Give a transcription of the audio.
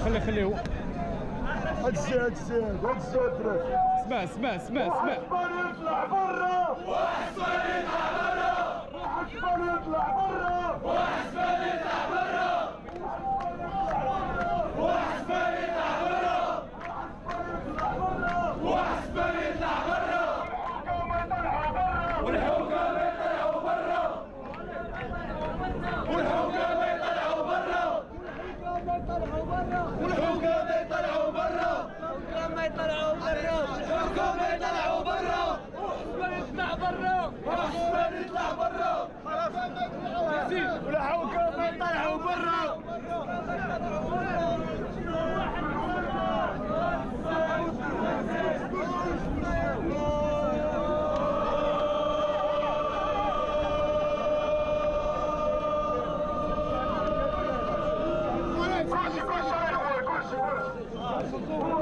خليه هاد السيد اسمع واحد يطلع برا واحد يطلع برا واحد يطلع برا واحد يطلع برا واحد يطلع برا واحد يطلع برا والحكام يطلعوا برا والحكام يطلعوا برا والحكام يطلعوا برا الحكام يطلعوا برا الحكام يطلعوا برا واحد يطلع برا واحد يطلع برا والحكام يطلعوا برا كلشي